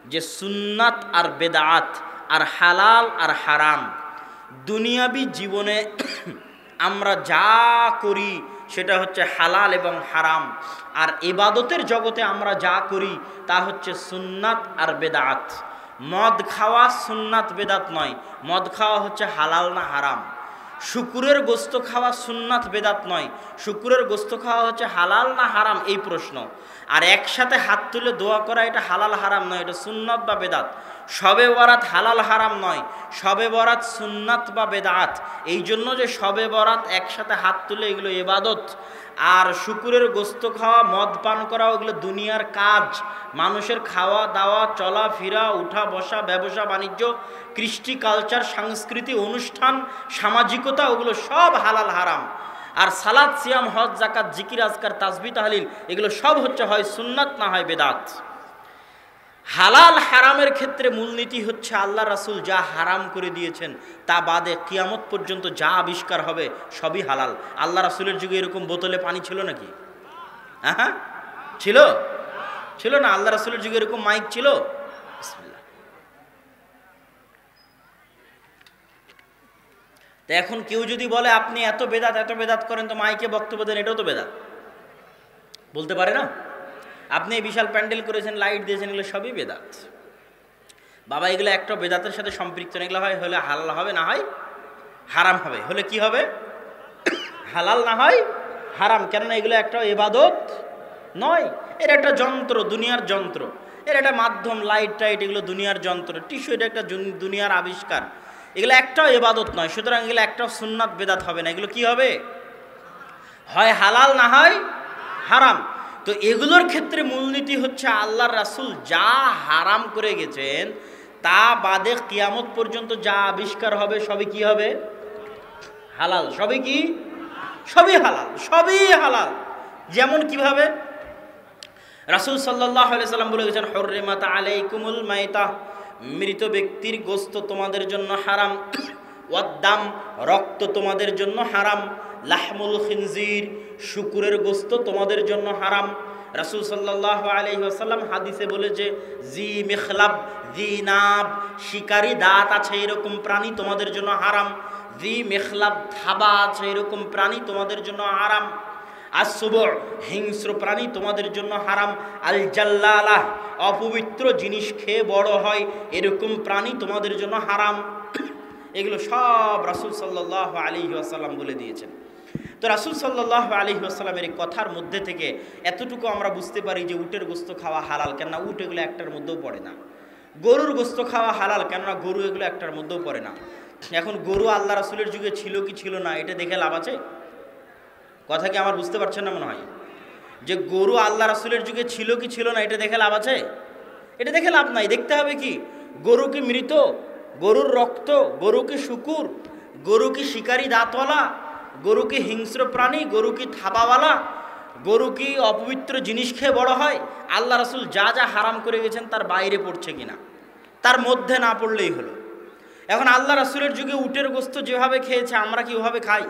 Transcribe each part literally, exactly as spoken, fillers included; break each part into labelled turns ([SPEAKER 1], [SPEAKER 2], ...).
[SPEAKER 1] যে সুন্নাত আর বেদাত আর হালাল আর হারাম দুনিয়াবি জীবনে আমরা যা করি সেটা হচ্ছে হালাল এবং হারাম, আর ইবাদতের জগতে আমরা যা করি তা হচ্ছে সুন্নাত আর বেদাত। মদ খাওয়া সুন্নাত বেদাত নয়, মদ খাওয়া হচ্ছে হালাল না হারাম। শুকুরের গোস্ত খাওয়া সুন্নাত বেদাত নয়, শুকুরের গোস্ত খাওয়া হচ্ছে হালাল না হারাম এই প্রশ্ন। আর একসাথে হাত তুলে দোয়া করা এটা হালাল হারাম নয়, এটা সুন্নাত বা বেদাত। শবে বরাত হালাল হারাম নয়, শবে বরাত সুন্নাত বা বেদাত। এই জন্য যে শবে বরাত একসাথে হাত তুলে এগুলো ইবাদত, আর শুকুরের গোস্ত খাওয়া মদ পান করা ওগুলো দুনিয়ার কাজ, মানুষের খাওয়া দাওয়া চলা ফেরা উঠা বসা ব্যবসা বাণিজ্য কৃষ্টি কালচার সংস্কৃতি অনুষ্ঠান সামাজিকতা ওগুলো সব হালাল হারাম। আর সালাত সিয়াম হজ জাকাত জিকির আজকার তাসবিহ তাহলিল এগুলো সব হচ্ছে হয় সুন্নাত না হয় বেদাত। হালাল হারামের ক্ষেত্রে মূলনীতি হচ্ছে আল্লাহ রাসূল যা হারাম করে দিয়েছেন তা বাদে কিয়ামত পর্যন্ত যা আবিষ্কার হবে সবই হালাল। আল্লাহ রাসূলের যুগে এরকম বোতলে পানি ছিল নাকি? হ্যাঁ ছিল ছিল না? আল্লাহ রাসূলের যুগে এরকম মাইক ছিল? বিসমিল্লাহ। তো এখন কেউ যদি বলে আপনি এত বেদাত এত বেদাত করেন তো মাইকে বক্তব্য দেন, এটাও তো বেদাত বলতে পারে না? আপনি বিশাল প্যান্ডেল করেছেন, লাইট দিয়েছেন, এগুলো সবই বেদাত। বাবা এগুলো একটা বেদাতের সাথে সম্পৃক্ত, এগুলো হয় হলে হালাল হবে না হয় হারাম হবে। হলে কি হবে? হালাল না হয় হারাম। কেননা এগুলো একটা ইবাদত নয়, এর একটা যন্ত্র, দুনিয়ার যন্ত্র, এর একটা মাধ্যম, লাইট টাইট এগুলো দুনিয়ার যন্ত্র, টিস্যু এটা একটা দুনিয়ার আবিষ্কার, এগুলো একটাও ইবাদত নয়। সুতরাং এগুলো একটাও সুন্নাত বেদাত হবে না, এগুলো কি হবে? হয় হালাল না হয় হারাম। তো এগুলোর ক্ষেত্রে মূলনীতি হচ্ছে আল্লাহর রাসূল যা হারাম করে গেছেন তা বাদে কিয়ামত পর্যন্ত যা আবিষ্কার হবে সবই কি হবে? হালাল। সবই কি? সবই হালাল, সবই হালাল। যেমন কিভাবে রাসূল সাল্লাল্লাহু আলাইহি সাল্লাম বলে গেছেন, হুররিমাত আলাইকুমুল মাইতা, মৃত ব্যক্তির গোশত তোমাদের জন্য হারাম, ওয়াদ্দাম, রক্ত তোমাদের জন্য হারাম, লাহমুল খিনজির, শুকুরের গোশত তোমাদের জন্য হারাম। রাসূল সাল্লাল্লাহু আলাইহি ওয়াসাল্লাম হাদিসে বলেছে, জি মিখলাব, জি নাব, শিকারী দাঁত আছে এরকম প্রাণী তোমাদের জন্য হারাম, জি মিখলাব, থাবা আছে এরকম প্রাণী তোমাদের জন্য হারাম, আসবুর, হিংস্র প্রাণী তোমাদের জন্য হারাম, আল জাল্লালাহ, অপবিত্র জিনিস খেয়ে বড় হয় এরকম প্রাণী তোমাদের জন্য হারাম। এগুলো সব রাসূল সাল্লাল্লাহু আলাইহি ওয়াসাল্লাম বলে দিয়েছেন। তো রাসূল সাল্লাল্লাহু আলাইহি ওয়াসাল্লামের এই কথার মধ্যে থেকে এতটুকু আমরা বুঝতে পারি যে উটের গোশত খাওয়া হালাল, কেননা উট এগুলো একটার মধ্যেও পড়ে না। গরুর গোশত খাওয়া হালাল, কেননা গরু এগুলো একটার মধ্যেও পড়ে না। এখন গরু আল্লাহ রাসূলের যুগে ছিল কি ছিল না এটা দেখে লাভ আছে? কথা কি আমার বুঝতে পারছেন না মনে হয়? যে গরু আল্লাহ রাসূলের যুগে ছিল কি ছিল না এটা দেখে লাভ আছে? এটা দেখে লাভ নাই। দেখতে হবে কি গরু কি মৃত, গরুর রক্ত, গরু কি শুকুর, গরু কি শিকারী দাঁতওয়ালা, গরু কি হিংস্র প্রাণী, গরু কি থাবাওয়ালা, গরু কি অপবিত্র জিনিস খেয়ে বড় হয়, আল্লাহ রাসূল যা যা হারাম করে গেছেন তার বাইরে পড়ছে কিনা, তার মধ্যে না পড়লেই হলো। এখন আল্লাহ রাসূলের যুগে উটের গোশত যেভাবে খেয়েছে আমরা কি ওভাবে খাই?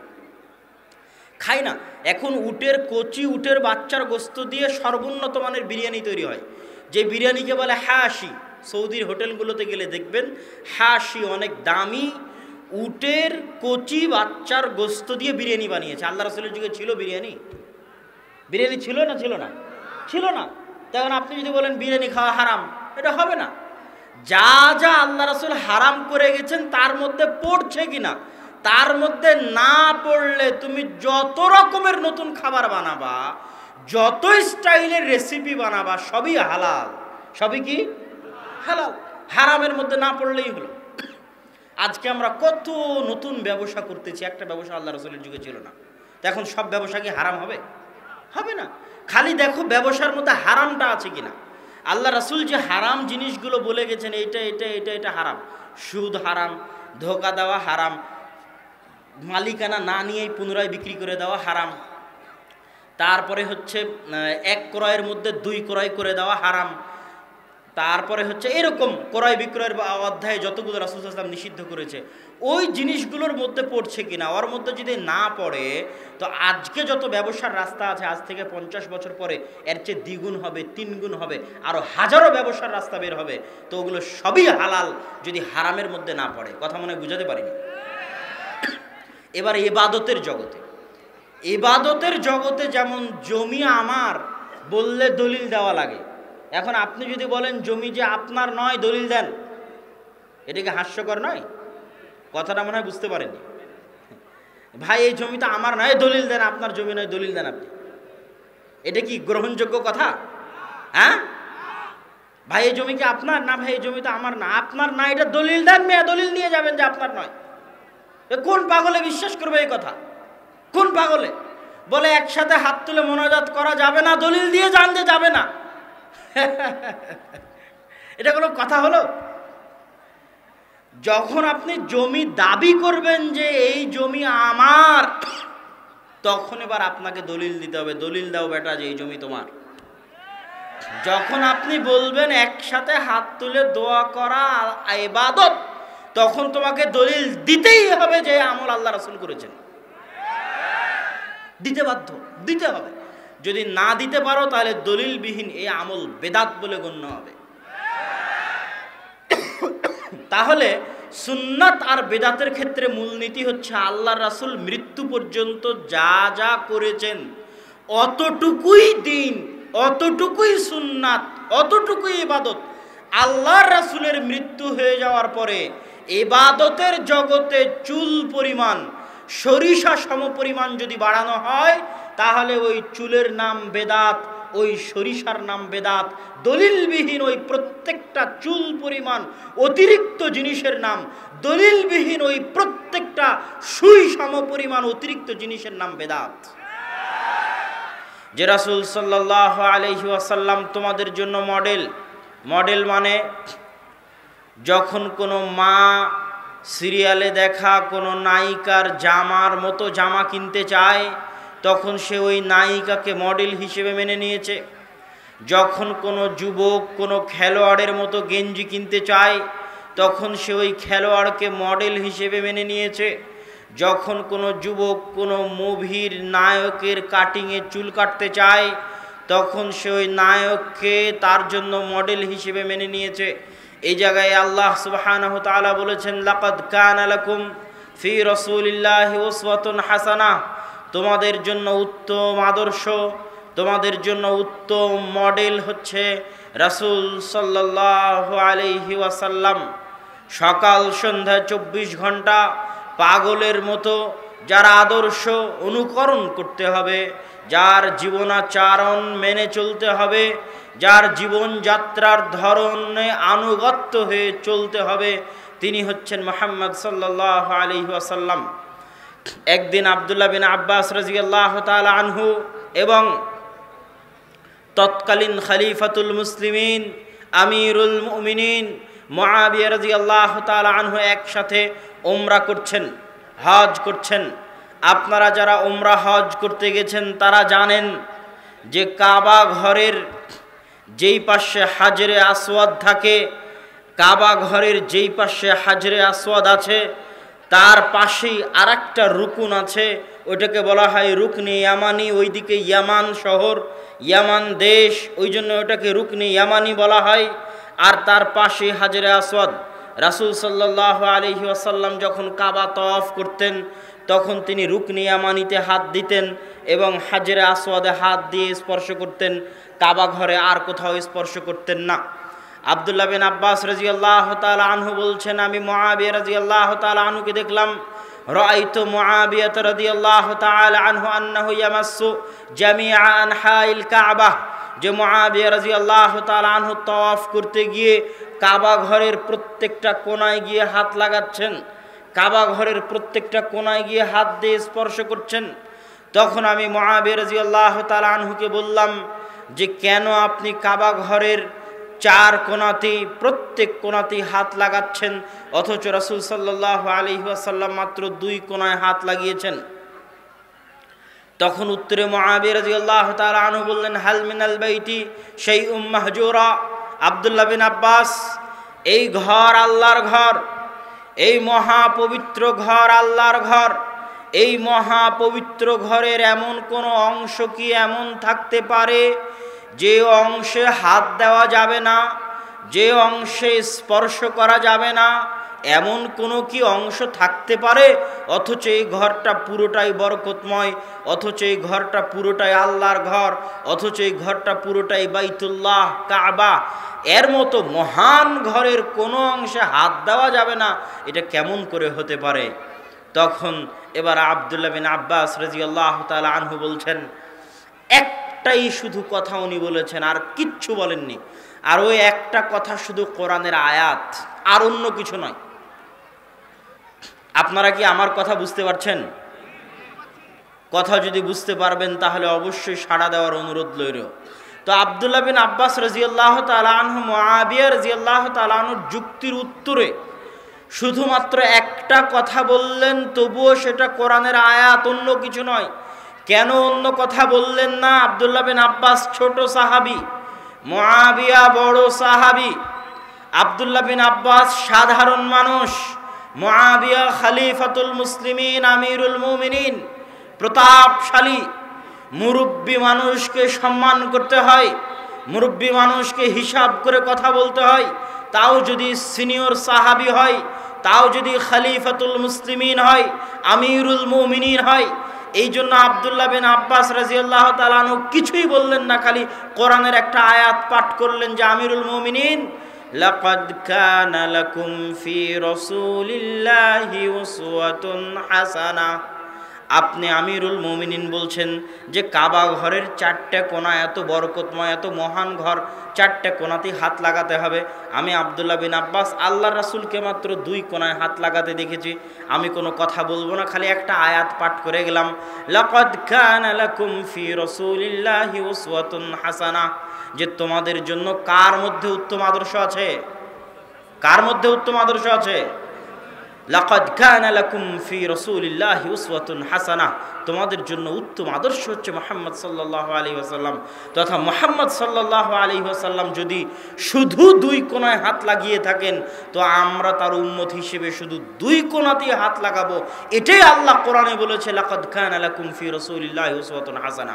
[SPEAKER 1] খাই না। এখন উটের কচি উটের বাচ্চার গোশত দিয়ে সর্বোন্নত মানের বিরিয়ানি তৈরি হয়, যে বিরিয়ানিকে বলে হাসি। সৌদির হোটেলগুলোতে গেলে দেখবেন হাসি অনেক দামি উটের কচি বাচ্চার গোশত দিয়ে বিরিয়ানি বানিয়েছে। আল্লাহ রাসূলের যুগে ছিল বিরিয়ানি? বিরিয়ানি ছিল না? ছিল না? ছিল না। তখন আপনি যদি বলেন বিরিয়ানি খাওয়া হারাম, এটা হবে না। যা যা আল্লাহ রাসূল হারাম করে গেছেন তার মধ্যে পড়ছে কিনা, তার মধ্যে না পড়লে তুমি যত রকমের নতুন খাবার বানাবা, যত স্টাইলের রেসিপি বানাবা সবই হালাল। সবই কি? হালাল। হারামের মধ্যে না পড়লেই হলো। আজকে আমরা কত নতুন ব্যবসা করতেছি, একটা ব্যবসা আল্লাহ রাসূলের যুগে ছিল না। এখন সব ব্যবসা কি হারাম হবে? হবে না। খালি দেখো ব্যবসার মধ্যে হারামটা আছে কিনা। আল্লাহ রাসূল যে হারাম জিনিসগুলো বলে গেছেন এটা এটা এটা এটা হারাম, সুদ হারাম, ধোঁকা দেওয়া হারাম, মালিকানা না নিয়েই পুনরায় বিক্রি করে দেওয়া হারাম, তারপরে হচ্ছে এক ক্রয়ের মধ্যে দুই ক্রয় করে দেওয়া হারাম, তারপরে হচ্ছে এরকম ক্রয় বিক্রয়ের অধ্যায়ে যতগুলো রাসূল সাল্লাল্লাহু আলাইহি ওয়াসাল্লাম নিষিদ্ধ করেছে ওই জিনিসগুলোর মধ্যে পড়ছে কিনা, ওর মধ্যে যদি না পড়ে তো আজকে যত ব্যবসার রাস্তা আছে আজ থেকে পঞ্চাশ বছর পরে এর চেয়ে দ্বিগুণ হবে, তিনগুণ হবে, আরও হাজারো ব্যবসার রাস্তা বের হবে। তো ওগুলো সবই হালাল যদি হারামের মধ্যে না পড়ে। কথা মনে হয় বুঝাতে পারিনি। এবার ইবাদতের জগতে, ইবাদতের জগতে যেমন জমি আমার বললে দলিল দেওয়া লাগে। এখন আপনি যদি বলেন জমি যে আপনার নয়, দলিল দেন, এটা কি হাস্যকর নয়? কথাটা মনে হয় বুঝতে পারেননি। ভাই এই জমিটা আমার নয়, দলিল দেন, আপনার জমি নয়, দলিল দেন আপনি। এটা কি গ্রহণযোগ্য কথা? হ্যাঁ ভাই এই জমি কি আপনার? না ভাই এই জমিটা আমার না। আপনার না, এটা দলিল দেন, মেয়ে দলিল নিয়ে যাবেন যে আপনার নয়। কোন পাগলে বিশ্বাস করবে এই কথা? কোন পাগলে বলে একসাথে হাত তুলে মোনাজাত করা যাবে না, দলিল দিয়ে যান যে যাবে না? এটা কোনো কথা হলো? যখন আপনি জমি দাবি করবেন যে এই জমি আমার, তখন এবার আপনাকে দলিল দিতে হবে। দলিল দাও বেটা যে এই জমি তোমার। যখন আপনি বলবেন একসাথে হাত তুলে দোয়া করা ইবাদত, তখন তোমাকে দলিল দিতেই হবে যে আমল আল্লাহ রাসূল করেছেন। দিতে বাধ্য, দিতে হবে। যদি না দিতে পারো তাহলে দলিলবিহীন এই আমল বেদাত বলে গণ্য হবে। তাহলে সুন্নাত আর বেদাতের ক্ষেত্রে মূলনীতি হচ্ছে আল্লাহর রাসূল মৃত্যু পর্যন্ত যা যা করেছেন অতটুকুই দিন, অতটুকুই সুন্নাত, অতটুকুই ইবাদত। আল্লাহর রাসূলের মৃত্যু হয়ে যাওয়ার পরে ইবাদতের জগতে চুল পরিমাণ, সরিষা সম পরিমাণ যদি বাড়ানো হয় তাহলে ওই চুলের নাম বেদাত, ওই সরিষার নাম বেদাত। দলিলবিহীন ওই প্রত্যেকটা চুল পরিমাণ অতিরিক্ত জিনিসের নাম, দলিলবিহীন ওই প্রত্যেকটা সুই সম পরিমাণ অতিরিক্ত জিনিসের নাম বেদাত। যে রাসূল সাল্লাল্লাহু আলাইহি ওয়াসাল্লাম তোমাদের জন্য মডেল, মডেল মানে যখন কোনো মা সিরিয়ালে দেখা কোনো নায়িকার জামার মতো জামা কিনতে চায় তখন সে ওই নায়িকাকে মডেল হিসেবে মেনে নিয়েছে। যখন কোনো যুবক কোনো খেলোয়াড়ের মতো গেঞ্জি কিনতে চায় তখন সে ওই খেলোয়াড়কে মডেল হিসেবে মেনে নিয়েছে। যখন কোনো যুবক কোনো মুভির নায়কের কাটিংয়ে চুল কাটতে চায় তখন সে ওই নায়ককে তার জন্য মডেল হিসেবে মেনে নিয়েছে। এই জায়গায় আল্লাহ সুবহানাহু ওয়া তাআলা বলেছেন, লাকাদ কানা লাকুম ফি রাসূলিল্লাহি উসওয়াতুন হাসানাহ, তোমাদের জন্য উত্তম আদর্শ, তোমাদের জন্য উত্তম মডেল হচ্ছে রাসূল সাল্লাল্লাহু আলাইহি ওয়াসাল্লাম। সকাল সন্ধ্যা চব্বিশ ঘন্টা পাগলের মতো যার আদর্শ অনুকরণ করতে হবে, যার জীবনাচরণ মেনে চলতে হবে, যার জীবনযাত্রার ধরনে আনুগত্য হয়ে চলতে হবে, তিনি হচ্ছেন মুহাম্মদ সাল্লাল্লাহু আলাইহি ওয়াসাল্লাম। একদিন আব্দুল্লাহ বিন আব্বাস রাদিয়াল্লাহু তাআলা আনহু এবং তৎকালীন খলিফাতুল মুসলিমিন আমিরুল মুমিনিন মুআবিয়া রাদিয়াল্লাহু তাআলা আনহু একসাথে উমরা করছেন, হজ করছেন। আপনারা যারা উমরা হজ করতে গেছেন তারা জানেন যে কাবা ঘরের যেই পাশে হাজরে আসওয়াদ থাকে, কাবা ঘরের যেই পাশে হাজরে আসওয়াদ আছে তার পাশেই আরেকটা রুকুন আছে, ওইটাকে বলা হয় রুকনে ইয়ামানি। ওইদিকে ইয়ামান শহর, ইয়ামান দেশ, ওই জন্য ওটাকে রুকনে ইয়ামানি বলা হয়। আর তার পাশে হাজরে আসওয়াদ। রাসূল সাল্লাল্লাহু আলাইহি ওয়াসাল্লাম যখন কাবা তওয়াফ করতেন তখন তিনি রুকনে ইয়ামানিতে হাত দিতেন এবং হাজরে আসওয়াদে হাত দিয়ে স্পর্শ করতেন, কাবা ঘরে আর কোথাও স্পর্শ করতেন না। আব্দুল্লাহ বিন আব্বাস রাদিয়াল্লাহু তাআলা আনহু বলছেন, আমি মুআবিয়া রাদিয়াল্লাহু তাআলা আনহুকে দেখলাম, রাআইতু মুআবিয়া রাদিয়াল্লাহু তাআলা আনহু আন্নাহু ইয়ামাসসু জামিআ আনহাইল কাবা, যে মুআবিয়া রাদিয়াল্লাহু তাআলা আনহু তাওয়াফ করতে গিয়ে কাবা ঘরের প্রত্যেকটা কোণায় গিয়ে হাত লাগাচ্ছেন, কাবা ঘরের প্রত্যেকটা কোণায় গিয়ে হাত দিয়ে স্পর্শ করছেন। তখন আমি মুআবিয়া রাদিয়াল্লাহু তাআলা আনহুকে বললাম যে কেন আপনি কাবা ঘরের চার কোণাতে প্রত্যেক কোণাতেই হাত লাগাচ্ছেন অথচ রাসূল সাল্লাল্লাহু আলাইহি ওয়াসাল্লাম মাত্র দুই কোণায় হাত লাগিয়েছেন? তখন উত্তরে মুআবিয়া রাদিয়াল্লাহু তাআলা আনহু বললেন, হাল মিনাল বাইতি শাইউম মাহজুরা, আব্দুল্লাহ বিন আব্বাস, এই ঘর আল্লাহর ঘর, এই মহাপবিত্র ঘর আল্লাহর ঘর, এই মহাপবিত্র ঘরের এমন কোনো অংশ কি এমন থাকতে পারে যে অংশে হাত দেওয়া যাবে না, যে অংশে স্পর্শ করা যাবে না, এমন কোনো কি অংশ থাকতে পারে? অথচ এই ঘরটা পুরোটাই বরকতময়, অথচ এই ঘরটা পুরোটাই আল্লাহর ঘর, অথচ এই ঘরটা পুরোটাই বাইতুল্লাহ কাবা, এর মতো মহান ঘরের কোনো অংশে হাত দেওয়া যাবে না, এটা কেমন করে হতে পারে? তখন এবার আব্দুল্লাহ বিন আব্বাস রাদিয়াল্লাহু তাআলা আনহু বলছেন, একটাই শুধু কথা উনি বলেছেন, আর কিচ্ছু বলেননি। আর ওই একটা কথা শুধু কোরআনের আয়াত, আর অন্য কিছু নয়। আপনারা কি আমার কথা বুঝতে পারছেন? কথা যদি বুঝতে পারবেন তাহলে অবশ্যই সাড়া দেওয়ার অনুরোধ লইল। তো আব্দুল্লাহ বিন আব্বাস রাদিয়াল্লাহু তাআলা আনহু মুআবিয়া রাদিয়াল্লাহু তাআলা আনহুর যুক্তির উত্তরে শুধুমাত্র একটা কথা বললেন, তবুও সেটা কোরআনের আয়াত, অন্য কিছু নয়। কেন অন্য কথা বললেন না? আব্দুল্লাহ বিন আব্বাস ছোট সাহাবী, মুআবিয়া বড় সাহাবী। আব্দুল্লাহ বিন আব্বাস সাধারণ মানুষ, মুআবিয়া খলিফাতুল মুসলিমিন, আমিরুল মুমিনিন, প্রতাপশালী। মুরব্বী মানুষকে সম্মান করতে হয়, মুরব্বী মানুষকে হিসাব করে কথা বলতে হয়, তাও যদি সিনিয়র সাহাবী হয়, তাও যদি খলিফাতুল মুসলিমিন হয়, আমিরুল মুমিনিন হয়। এই জন্য আব্দুল্লাহ বিন আব্বাস রাদিয়াল্লাহু তাআলা আনহু কিছুই বললেন না, খালি কোরআনের একটা আয়াত পাঠ করলেন যে আমিরুল মুমিনিন, লাকাদ কানা লাকুম ফি রাসূলিল্লাহি উসওয়াতুন হাসানাহ। আপনি আমিরুল মুমিনিন বলছেন যে কাবা ঘরের চারটে কোণা, এত বরকতময়, এত মহান ঘর, চারটে কোণাতেই হাত লাগাতে হবে। আমি আব্দুল্লাহ বিন আব্বাস আল্লাহর রাসূলকে মাত্র দুই কোণায় হাত লাগাতে দেখেছি। আমি কোনো কথা বলবো না, খালি একটা আয়াত পাঠ করে গেলাম, লাকাদ কানা লাকুম ফি রাসূলিল্লাহি উসওয়াতুন হাসানাহ। যে তোমাদের জন্য কার মধ্যে উত্তম আদর্শ আছে? কার মধ্যে উত্তম আদর্শ আছে? লাকাদ কানা লাকুম ফি রাসূলিল্লাহি উসওয়াতুন হাসানাহ। তোমাদের জন্য উত্তম আদর্শ হচ্ছে মুহাম্মদ সাল্লাল্লাহু আলাইহি ওয়াসাল্লাম। তথা মুহাম্মদ সাল্লাল্লাহু আলাইহি ওয়াসাল্লাম যদি শুধু দুই কোণায় হাত লাগিয়ে থাকেন, তো আমরা তার উম্মত হিসেবে শুধু দুই কোণাতেই হাত লাগাবো। এটাই আল্লাহ কোরআনে বলেছে, লাকাদ কানা লাকুম ফি রাসূলিল্লাহি উসওয়াতুন হাসানাহ।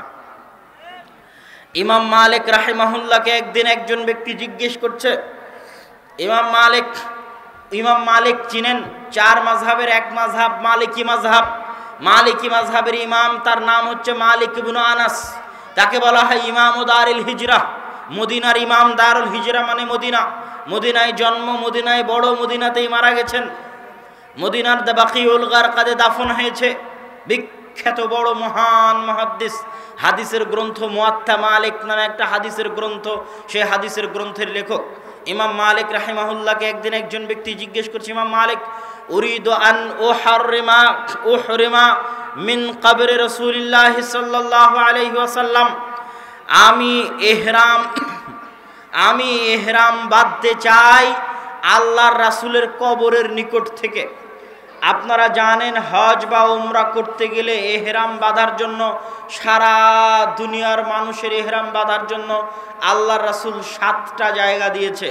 [SPEAKER 1] ইমাম মালিক রাহিমাহুল্লাহকে একদিন একজন ব্যক্তি জিজ্ঞেস করছে, ইমাম মালিক ইমাম মালিক চিনেন? চার মাযহাবের এক মাযহাব মালিকি মাযহাব। মালিকি মাযহাবের ইমাম, তার নাম হচ্ছে মালিক ইবনে আনাস। তাকে বলা হয় ইমাম দারুল হিজরা, মদিনার ইমাম। দারুল হিজরা মানে মদিনা, মদিনায় জন্ম, মদিনায় বড়, মদিনাতেই মারা গেছেন। মদিনার বাকিউল গারকাদে দাফন হয়েছে। বিখ্যাত বড় মহান মুহাদ্দিস। হাদিসের গ্রন্থ মুয়াত্তা মালিক নামে একটা হাদিসের গ্রন্থ, সেই হাদিসের গ্রন্থের লেখক ইমাম মালিক রাহিমাহুল্লাহকে একদিন একজন ব্যক্তি জিজ্ঞেস করছে, ইমাম মালিক, উরিদু আন উহাররিমা উহরিমা মিন কবরি রাসূলিল্লাহি সাল্লাল্লাহু আলাইহি ওয়াসাল্লাম। আমি ইহরাম আমি ইহরাম বাঁধতে চাই আল্লাহর রাসূলের কবরের নিকট থেকে। আপনারা জানেন হজ বা উমরা করতে গেলে এহরাম বাঁধার জন্য, সারা দুনিয়ার মানুষের এহরাম বাঁধার জন্য আল্লাহর রাসূল সাতটা জায়গা দিয়েছে,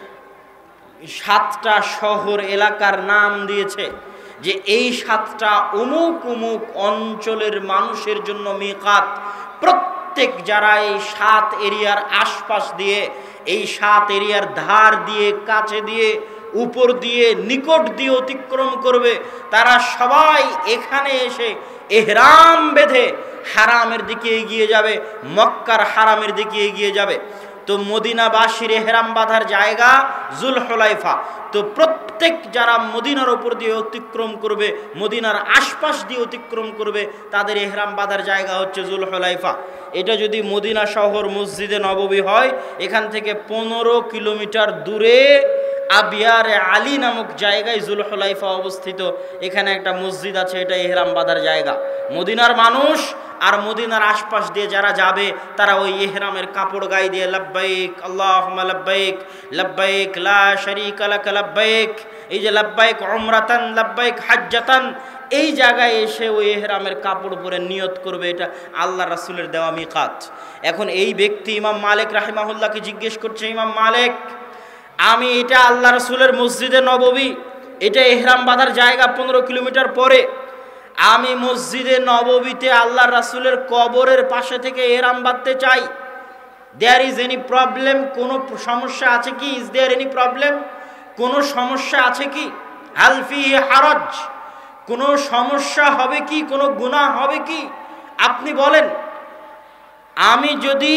[SPEAKER 1] সাতটা শহর এলাকার নাম দিয়েছে, যে এই সাতটা অমুক অমুক অঞ্চলের মানুষের জন্য মিকাত। প্রত্যেক যারা এই সাত এরিয়ার আশপাশ দিয়ে, এই সাত এরিয়ার ধার দিয়ে, কাছে দিয়ে, উপর দিয়ে, নিকট দিয়ে অতিক্রম করবে, তারা সবাই এখানে এসে ইহরাম বেঁধে হারামের দিকে এগিয়ে যাবে, মক্কার হারামের দিকে এগিয়ে যাবে। তো মদিনাবাসীর ইহরাম বাঁধার জায়গা জুলহুলাইফা। তো প্রত্যেক যারা মদিনার উপর দিয়ে অতিক্রম করবে, মদিনার আশপাশ দিয়ে অতিক্রম করবে, তাদের ইহরাম বাঁধার জায়গা হচ্ছে জুলহুলাইফা। এটা যদি মদিনা শহর মসজিদে নববী হয়, এখান থেকে পনেরো কিলোমিটার দূরে আবিয়ারে আলী নামক জায়গায় জুলহুলাইফা অবস্থিত। এখানে একটা মসজিদ আছে, এটা ইহরাম বাঁধার জায়গা। মদিনার মানুষ আর মদিনার আশপাশ দিয়ে যারা যাবে, তারা ওই ইহরামের কাপড় গায়ে দিয়ে লব্বাইক আল্লাহুম্মা লব্বাইক লব্বাইক লা শারীকা লাক লব্বাইক এই যে লাব্বাইক উমরাতান লাব্বাইক হাজ্জাতান, এই জায়গায় এসে ওই ইহরামের কাপড় পরে নিয়ত করবে, এটা আল্লাহ রাসূলের দেওয়া মিকাত। এখন এই ব্যক্তি ইমাম মালিক রাহিমাহুল্লাহকে জিজ্ঞেস করছে, ইমাম মালিক, আমি এটা আল্লাহ রাসূলের মসজিদে নববী, এটা ইহরাম বাঁধার জায়গা পনেরো কিলোমিটার পরে, আমি মসজিদে নববীতে আল্লাহ রাসূলের কবরের পাশে থেকে ইহরাম বাঁধতে চাই, দেয়ার ইজ এনি প্রবলেম? কোনো সমস্যা আছে কি? Is there any problem? কোনো সমস্যা আছে কি? হাল ফিহি হারাজ? কোনো সমস্যা হবে কি? কোনো গুনাহ হবে কি? আপনি বলেন। আমি যদি,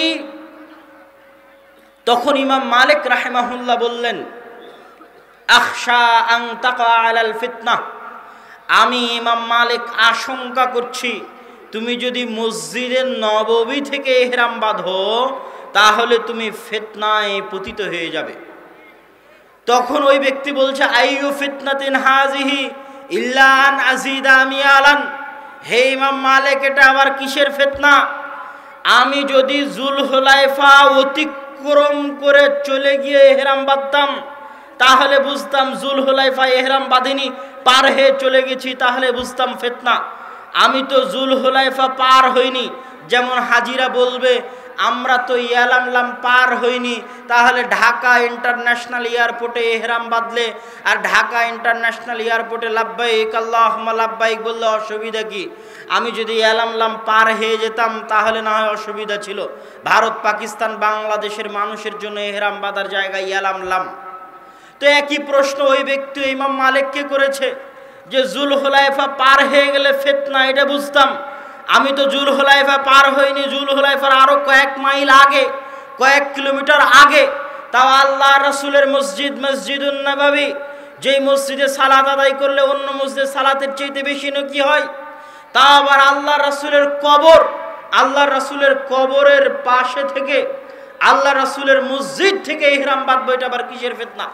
[SPEAKER 1] তখন ইমাম মালিক রাহিমাহুল্লাহ বললেন, আখশা আন তাকা আলাল ফিতনাহ, আমি ইমাম মালিক আশঙ্কা করছি তুমি যদি মসজিদে নববী থেকে ইহরাম বাঁধো তাহলে তুমি ফিতনায় পতিত হয়ে যাবে। তখন ওই ব্যক্তি বলছে, আইয়ু ফিতনাতিন হাযিহি ইল্লা আন আযিদা মিয়ালান, হে ইমাম মালিক, এটা আবার কিসের ফিতনা? আমি যদি জুলহুলাইফা অতিক্রম করে চলে গিয়ে ইহরাম বাঁধতাম তাহলে বুঝতাম জুলহুলাইফা ইহরাম বাঁধিনি, পার হয়ে চলে গেছি, তাহলে বুঝতাম ফিতনা। আমি তো জুলহুলাইফা পার হইনি। যেমন হাজিরা বলবে, আমরা তো ইয়ালামলাম পার হইনি, তাহলে ঢাকা ইন্টারন্যাশনাল এয়ারপোর্টে ইহরাম বাঁধলে আর ঢাকা ইন্টারন্যাশনাল এয়ারপোর্টে লাব্বাইক আল্লাহুম্মা লাব্বাইক বললে অসুবিধা কি? আমি যদি ইয়ালামলাম পার হয়ে যেতাম তাহলে না হয় অসুবিধা ছিল। ভারত, পাকিস্তান, বাংলাদেশের মানুষের জন্য ইহরাম বাঁধার জায়গায় ইয়ালামলাম। তো একই প্রশ্ন ওই ব্যক্তি ইমাম মালিককে করেছে যে জুলহুলাইফা পার হয়ে গেলে ফিতনা, এটা বুঝতাম। আমি তো জুলহুলাইফা পার হইনি, জুলহুলাইফার আরো কয়েক মাইল আগে, কয়েক কিলোমিটার আগে। তাও আল্লাহ রাসূলের মসজিদ, মসজিদুন নববী, যেই মসজিদে সালাত আদায় করলে অন্য মসজিদে সালাতের চাইতে বেশি নাকি হয়। তা আবার আল্লাহ রাসূলের কবর, আল্লাহ রাসূলের কবরের পাশে থেকে আল্লাহ রাসূলের মসজিদ থেকে ইহরাম বাঁধবো, এটা আবার কিসের ফিতনা?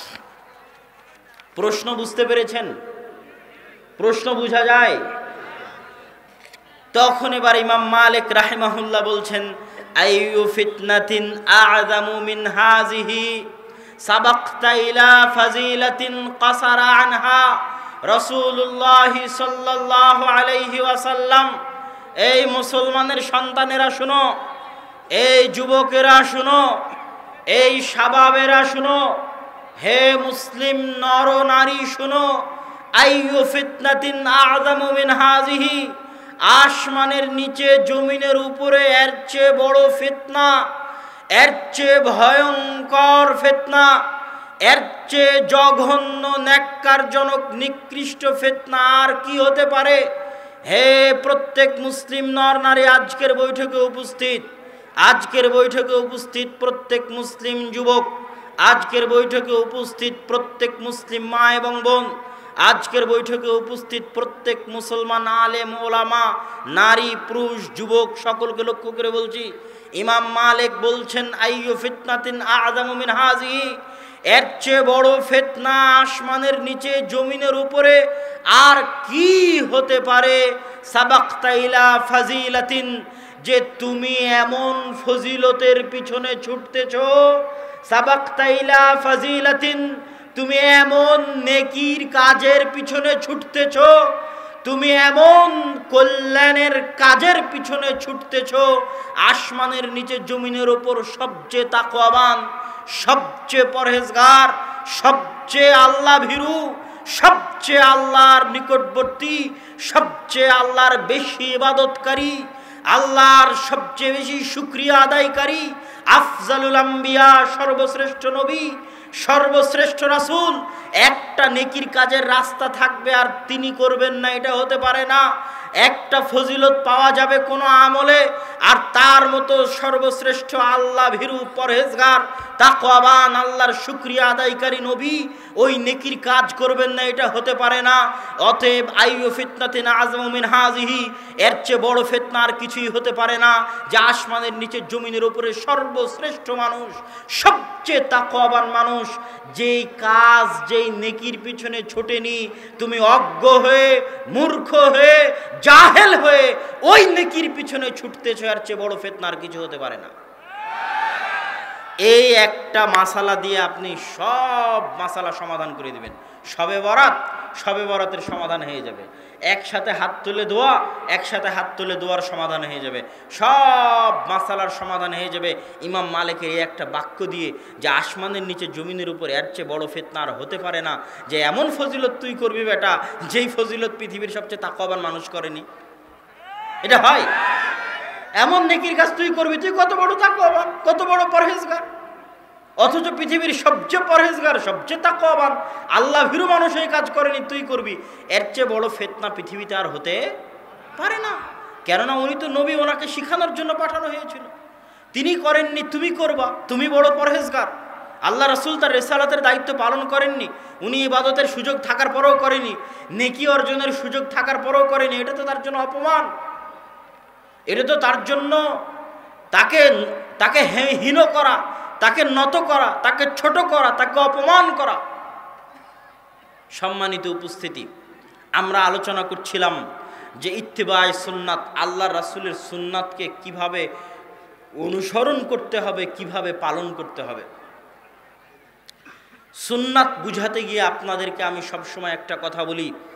[SPEAKER 1] প্রশ্ন বুঝতে পেরেছেন? প্রশ্ন বোঝা যায়? তখন এবার ইমাম মালিক রাহিমাহুল্লাহ বলছেন, আইয়ু ফিতনাতিন আ'যামু মিন হাযিহি সাবাকতা ইলা ফাজিলাতিন কাসারা আনহা রাসূলুল্লাহ সাল্লাল্লাহু আলাইহি ওয়াসাল্লাম। এই মুসলমানের সন্তানেরা শুনো, এই যুবকেরা শুনো, এই শাবাবেরা শুনো, হে মুসলিম নর নারী শুনো, আইয়ু ফিতনাতিন আ'যামু মিন হাযিহি, আসমানের নিচে জমিনের উপরে এর চেয়ে বড় ফিতনা, এর চেয়ে ভয়ঙ্কর ফিতনা, এর চেয়ে জঘন্য ন্যাক্কারজনক নিকৃষ্ট ফিতনা আর কি হতে পারে? হে প্রত্যেক মুসলিম নর নারী, আজকের বৈঠকে উপস্থিত, আজকের বৈঠকে উপস্থিত প্রত্যেক মুসলিম যুবক, আজকের বৈঠকে উপস্থিত প্রত্যেক মুসলিম মা এবং বোন, আজকের বৈঠকে উপস্থিত প্রত্যেক মুসলমান আলেম ওলামা, নারী পুরুষ যুবক, সকলকে লক্ষ্য করে বলছি, ইমাম মালিক বলছেন, আইয়ু ফিতনাতিন আ'যামু মিন হাযিহি, এর চেয়ে বড় ফিতনা আসমানের নিচে জমিনের উপরে আর কি হতে পারে? সাবাকতা ইলা ফাজিলাতিন, যে তুমি এমন ফজিলতের পিছনে ছুটতেছো, সাবাকতা ইলা ফাজিলাতিন, তুমি এমন নেকির কাজের পিছনে ছুটতেছো, তুমি এমন কল্যাণের কাজের পিছনে ছুটতেছো, আসমানের নিচে জমিনের উপর সবচেয়ে তাকওয়াবান, সবচেয়ে পরহেজগার, সবচেয়ে আল্লাহ ভীরু, সবচেয়ে আল্লাহর নিকটবর্তী, সবচেয়ে আল্লাহর বেশি ইবাদতকারী, আল্লাহর সবচেয়ে বেশি শুকরিয়া আদায়কারী, আফজালুল আম্বিয়া, সর্বশ্রেষ্ঠ নবী, সর্বশ্রেষ্ঠ রাসূল, একটা নেকির কাজের রাস্তা থাকবে আর তিনি করবেন না, এটা হতে পারে না। একটা ফজিলত পাওয়া যাবে কোনো আমলে, আর তার মতো সর্বশ্রেষ্ঠ আল্লাহ ভীরু, পরহেজগার, তাকওয়াবান, আল্লাহর শুকরিয়া আদায়কারী নবী ওই নেকির কাজ করবেন না, এটা হতে পারে না। অতএব আইয়ু ফিতনাতিন আ'যামু মিন হাযিহি, এর চেয়ে বড় ফিতনা আর কিছুই হতে পারে না যে আসমানের নিচে জমিনের উপরে সর্বশ্রেষ্ঠ মানুষ, সবচেয়ে তাকওয়াবান মানুষ, যেই কাজ, যেই নেকির পিছনে ছোটেনি, তুমি অজ্ঞ হয়ে, মূর্খ হয়ে, জাহেল হয়ে ওই নেকির পিছনে ছুটতেছো, এর চেয়ে বড় ফিতনা আর কিছু হতে পারে না। এই একটা মাসালা দিয়ে আপনি সব মাসালা সমাধান করে দিবেন। শবে বরাত, শবে বরাতের সমাধান হয়ে যাবে। একসাথে হাত তুলে দোয়া, একসাথে হাত তুলে দোয়ার সমাধান হয়ে যাবে। সব মাসালার সমাধান হয়ে যাবে ইমাম মালিকের এই একটা বাক্য দিয়ে, যে আসমানের নিচে জমিনের উপর এর চেয়ে বড় ফিতনা আর হতে পারে না, যে এমন ফজিলত তুই করবি বেটা, যেই ফজিলত পৃথিবীর সবচেয়ে তাকওয়াবান মানুষ করেনি। এটা হয়? এমন নেকির কাজ তুই করবি, তুই কত বড় তাকওয়াবান, কত বড় পরহেজগার, অথচ পৃথিবীর সবচেয়ে পরহেজগার, সবচেয়ে তাকওয়াবান আল্লাহ ভীরু মানুষ এই কাজ করেনি, তুই করবি। এর চেয়ে বড় ফিতনা পৃথিবীতে আর হতে পারে না। কেননা উনি তো নবী, ওনাকে শিখানোর জন্য পাঠানো হয়েছিল, তিনি করেননি, তুমি করবা, তুমি বড় পরহেজগার। আল্লাহ রাসূল তার রিসালাতের দায়িত্ব পালন করেননি, উনি ইবাদতের সুযোগ থাকার পরেও করেনি, নেকি অর্জনের সুযোগ থাকার পরেও করেনি। এটা তো তার জন্য অপমান, এটা তো তার জন্য তাকে তাকে হীন করা, তাকে নত করা, তাকে ছোট করা, তাকে অপমান করা। সম্মানিত উপস্থিতি, আমরা আলোচনা করছিলাম যে ইত্তিবায়ে সুন্নাত, আল্লাহ রাসূলের সুন্নাতকে কিভাবে অনুসরণ করতে হবে, কিভাবে পালন করতে হবে। সুন্নাত বুঝাতে গিয়ে আপনাদেরকে আমি সবসময় একটা কথা বলি,